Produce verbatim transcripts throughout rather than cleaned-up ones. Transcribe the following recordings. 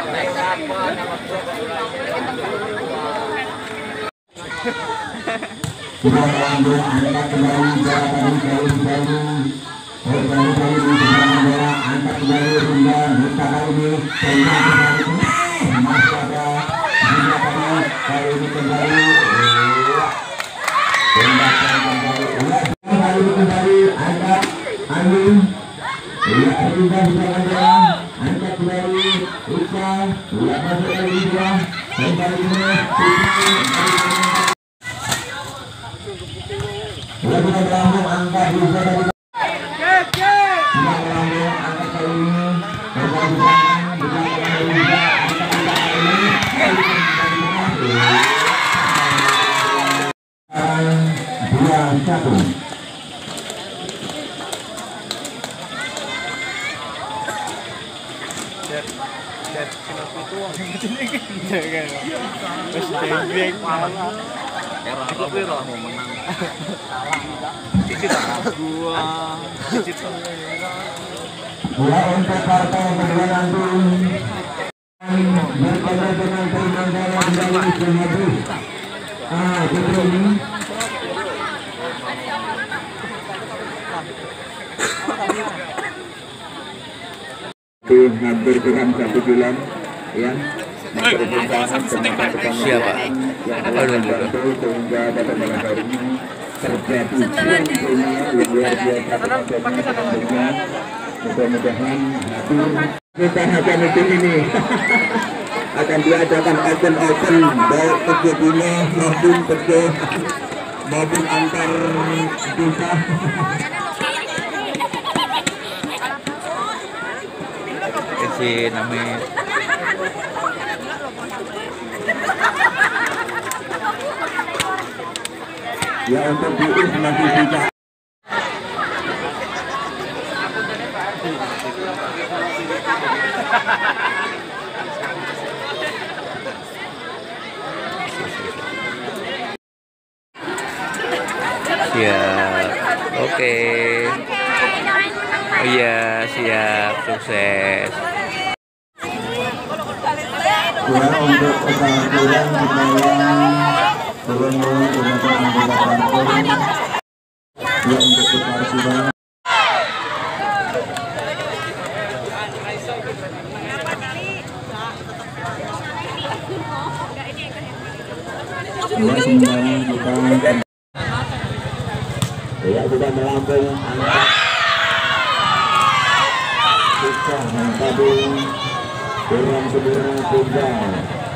Sudah melambung angkat kembali bola tadi jauh jauh jauh jauh di seberang bola angkat kembali Rinda Nita kali ini tembak kembali masih ada Rinda tadi kali ini kembali tembak kembali kali ini kembali angkat angin Rinda di seberang bola angkat kembali Ika lihat masuk kali ini dua kembali ini sudah melambung angka bisa dari sudah melambung angka kali ini kembali di belakang di belakang juga angka angka ini dua satu Era lebih lah mau menang. Cicit gua. Cicit. Bola untuk partai kedua nanti berkaitan dengan permainan dari Jumadu. Ah, betul ini. Tim hampir kurang satu bulan, ya. Siapa? Apa sehingga dapat mengetahui terjadi luar biasa mudah-mudahan kita akan meeting ini akan diadakan open-open baik kerja dunia maupun kerja maupun antar desa. Si namanya ya untuk diurus nanti bisa. siap. Oke. Oh iya, siap. Sukses. Ya untuk usaha pulang belum menggunakan menggunakan poin. Ya untuk usaha pulang. Ya sementara kita ya sudah melambung angka kita mentabung dengan segera tunggal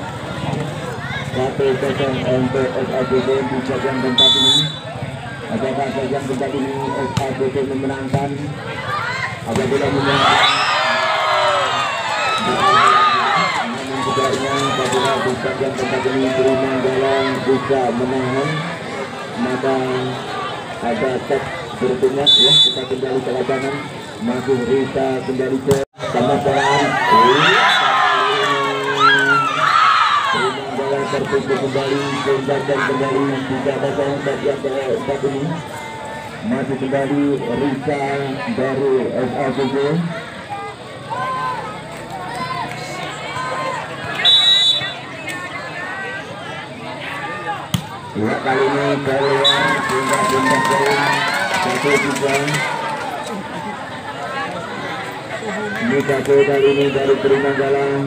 satu kosong untuk S A B B di bagian tempat ini. Apakah bagian tempat ini S A B B memenangkan? Apabila memenangkan, namun sebaliknya apabila di bagian tempat ini Terima Galang bisa menahan, maka ada tes berikutnya ya. Kita kembali ke lapangan, masih Risa kembali ke pemetaan. Terima Galang tertutup kembali, kembali kembali tiga kosong bagian tempat ini. Masih kembali Risa dari S A B B. Ya kali ini keluar pindah-pindah poin satu juga. Ini satu kali ini dari Terima Galang.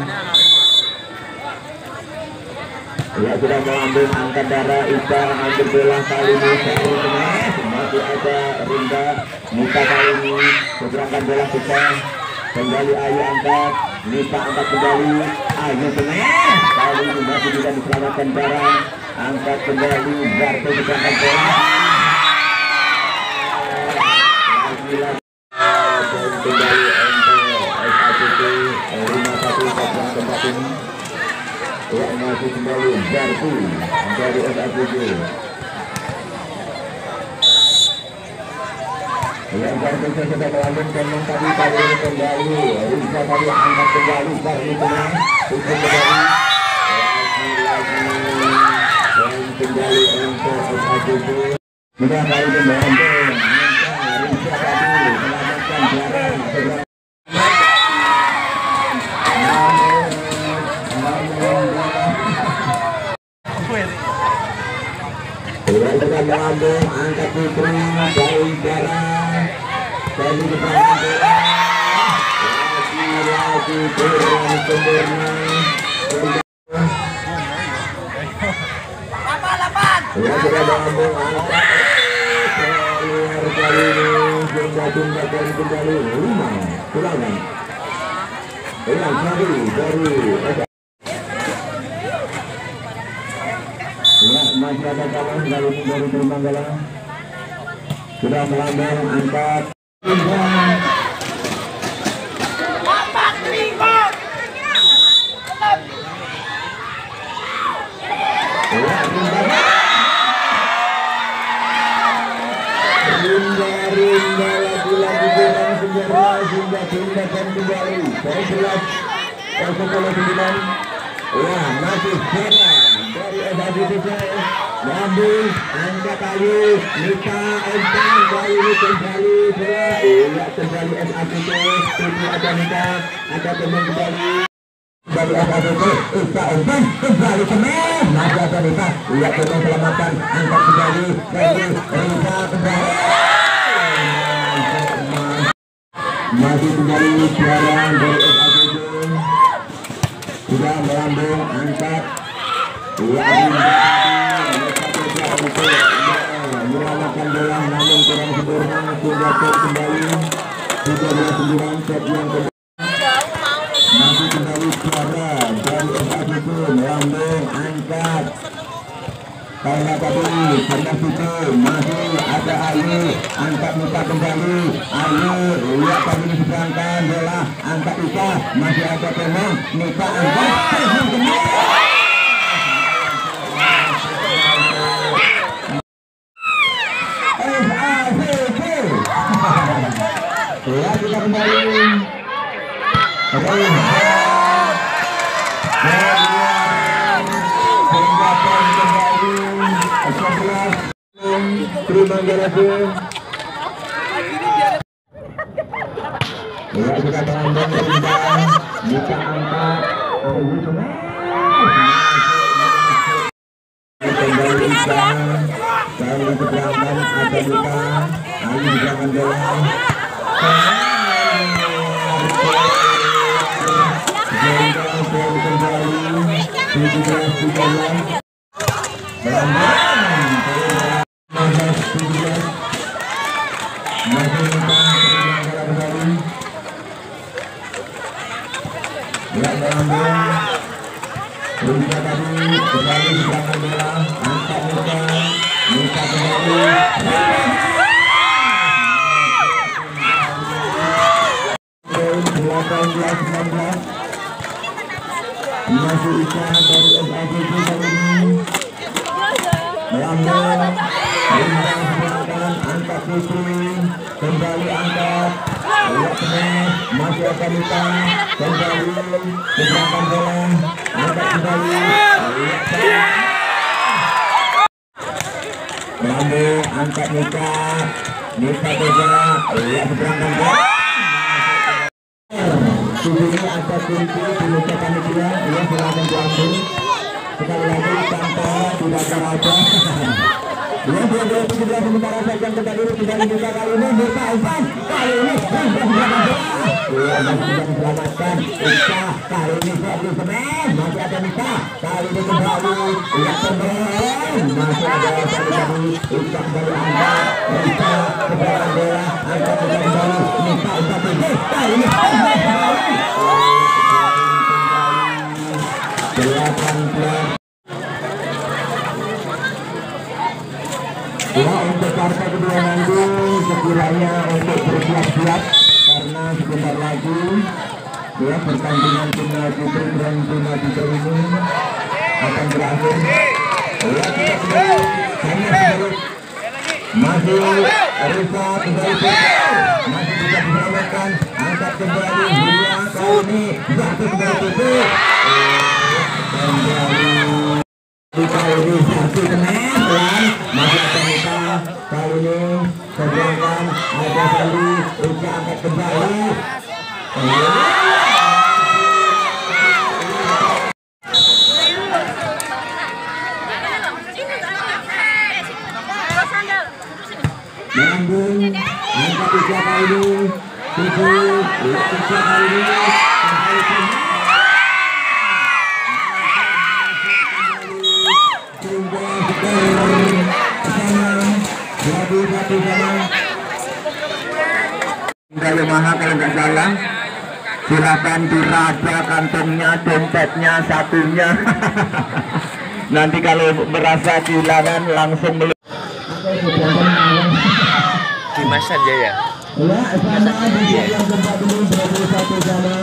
Ya sudah mengambil angkat darah Ika ambil bola kali ini dari tengah. Masih ada Rinda Nita kali ini seberangkan bola kita. Kembali Ayu angkat, Nita angkat kembali, Ayu tengah. Kali ini masih bisa diselamatkan darah. Angkat kembali Barto diangkat bola. Dan kembali untuk S A B B lima satu pada tempat ini. Ya masih kembali Barto dari S A B B. Yang Barto sudah melambung teman tadi kali ini kembali. Risa tadi angkat kembali Barto tengah. Untuk kembali. Lagi-lagi. Dan kembali untuk S A B B. Sudah kali ini melambung. Risa tadi melamatkan jarak. Namun kurang sempurna. Ya sudah melambung angkat keluar kali ini jumlah-jumlahkan kembali lima ulangan ulang lagi dari ya masih ada kawan kali ini dari Terbanggalang sudah melambung angkat rinda lagi-lagi orang sejarah hingga tindakan kembali sebelas kosong sembilan. Wah masih serang dari Edadi Susai Namun angkat kayu Nita Entang kali ini kembali bola iya kembali S A P T Tujuh ada Nita ada teman kembali dari S A P T Ika Entang kembali kemen masih ada Nita iya teman selamatkan angkat kembali dari Nita kembali masih kembali siaran dari S A P T sudah melambung angkat menyelamatkan bola namun kurang sempurna sehingga set kembali tiga belas sembilan set yang kedua masih kembali suara dari S A P T melambung angkat karena tadi sebelah situ masih ada Ayu angkat Nita kembali Ayu lihat tadi diserangkan bola angkat Ika masih ada Temong Nita angkat Temong kembali S A P T ya kita kembali terima kasih. Ya kita melambung Rinda bisa angkat Ayu kembali Ika dari seberangan ada Ika Ayu di belakang bola Rinda kembali tujuh belas tiga belas melambung masih kembali ya melambung Rinda tadi kembali di belakang bola angkat Nita Nita kembali delapan belas sembilan belas masih Ika dari S A P T kali ini melambung Rinda sebelah angkat Putri kembali angkat lihat teman masih akan Nita kembali keberangkan bola angkat kembali lihat melambung angkat Nita Nita bergerak lihat keberangkan bola tujuhnya angkat Putri Nita panitia ia silakan diambil sekali lagi tanpa tidak terasa ya dua belas tujuh belas sementara saja kita dulu sudah dibuka kali ini Nita Ivan kali ini sudah diselamatkan Ika kali ini satu semen masih ada Nita kali ini kembali lihat teman masih ada satu tadi Ika kembali angkat Nita keberadaan bola angkat kembali Nita Ika tujuh kali ini delapan belas ya untuk partai kedua nanti sekiranya untuk bersiap-siap karena sebentar lagi ya pertandingan final putri dan final putri ini akan berakhir ya kita kembali hanya sedikit masih Risa kembali masih bisa diselamatkan angkat kembali Julia kali ini jatuh kembali tutup kembali kali ini satu teman masih ada Nita kali ini sedangkan ada Sandi Ika angkat kembali melambung angkat Ika kali ini tujuh Ika kali ini Yamaha kalau nggak salah. Silakan diraba kantongnya, dompetnya, satunya. Nanti kalau merasa kehilangan langsung meluk. Dimas saja ya. Ya, sama di yang keempat ini berarti satu sama.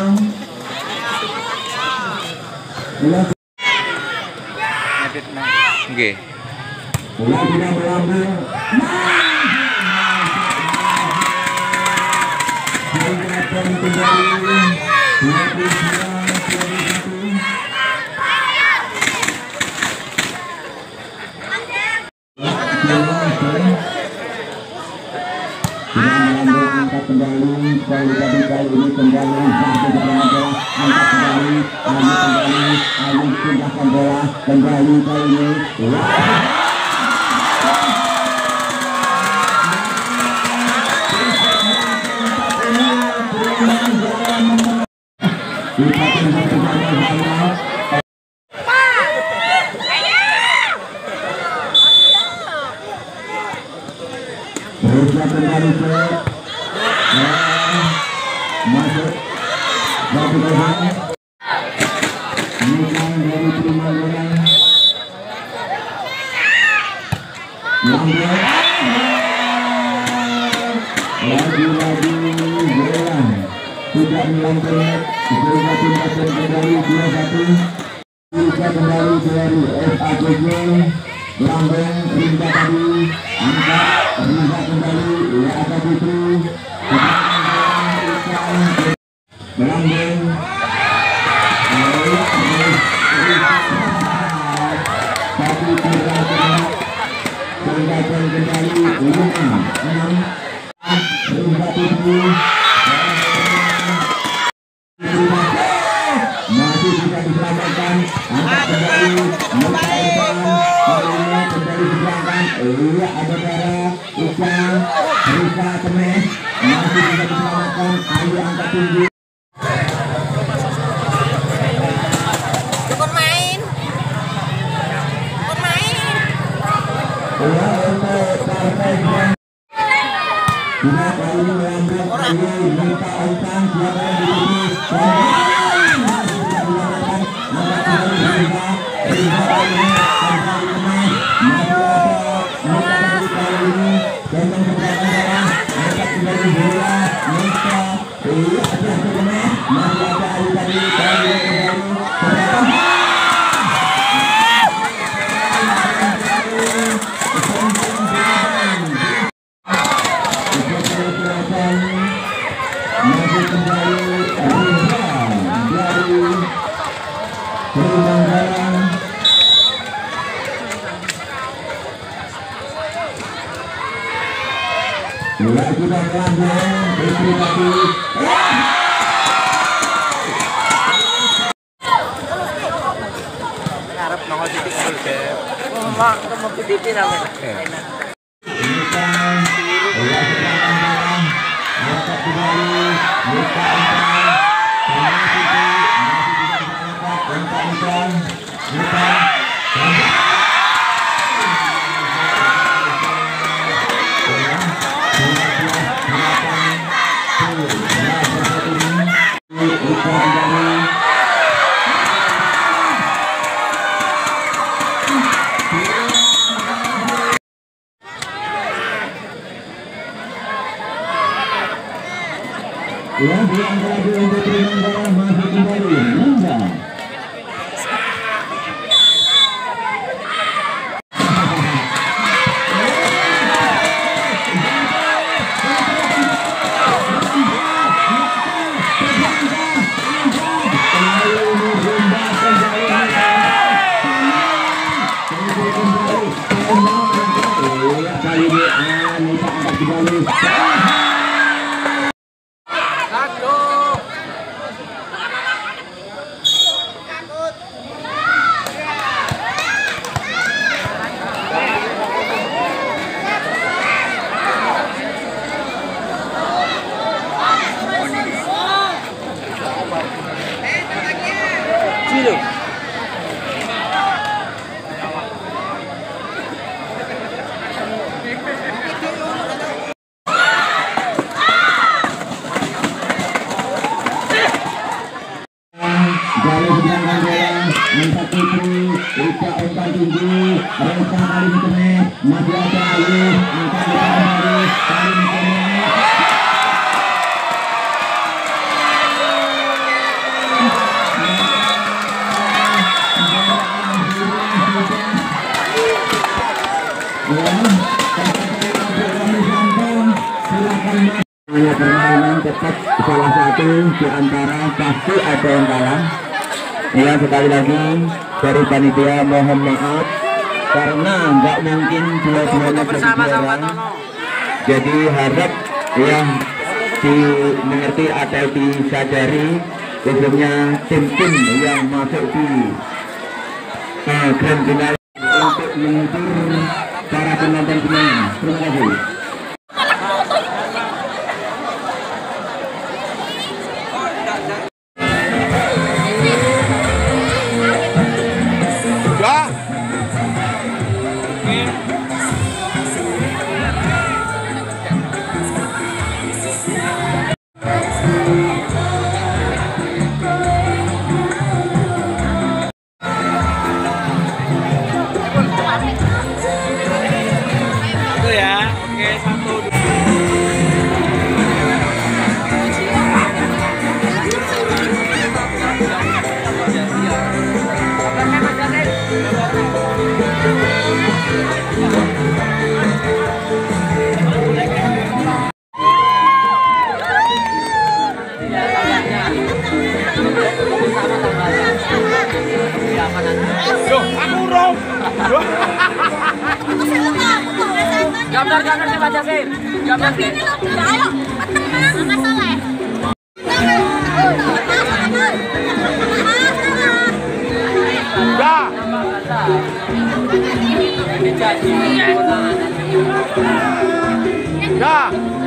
Ya. Oke. Bola tidak melambung. Silakan kembali. dua puluh sembilan dua puluh satu. Angkat kembali kali tadi kali ini kembali satu bola angkat kembali Ayu kembali Ayu pindahkan bola kembali kali ini teruslah kembali ke masuk satu kosong bukan dari terima bola lambat lagi-lagi bola tidak melambat bola pindahkan kembali dua satu bisa kembali dari S A P J lambung Rinda tadi angkat Rinda kembali ya ada Putri melambung tapi tidak kena tinggalkan kembali lima enam Rinda Putri masih tidak diselamatkan angkat kembali menaikkan kembali kembali diselamatkan iya ada darah Ika Rika Kemes masih tidak diselamatkan Ayu angkat tinggi Dukun main Dukun main iya untuk partai Grand tidak kali ini melambung Ayu minta Ontang siapa yang dituju Bola sudah melambung, Putri tadi. Harap nongol titik dulu deh. Mak, kamu titik namanya. Bukan, bola sudah melambung, angkat kembali, buka angkat, sama Siti, masih tidak bisa angkat, angkat bukan, bukan, ya, buang lagi untuk Trinanggara masuk kembali Linda. Kali ini Anissa angkat kembali. Cilo. Gali sedangkan bola Mantap Putri Ika umpan tinggi Resa kali ini kene masih ada Ayu umpan kembali kali ini kene hanya permainan tetap salah satu di antara pasti ada yang kalah. Ya, sekali lagi dari panitia mohon maaf karena nggak mungkin dua-duanya berjuara. Jadi harap yang dimengerti atau disadari khususnya tim-tim yang masuk di uh, grand final untuk mengukur para penonton semuanya. Terima kasih. Gambar gambar saya baca sih. Gambar ini loh. Ayo, tenang sama Soleh. Dah. Dah.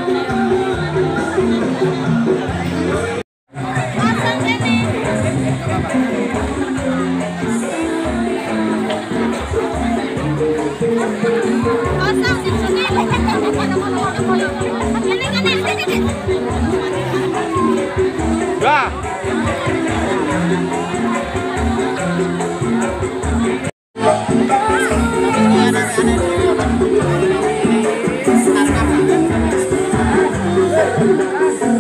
Dah. Thank you.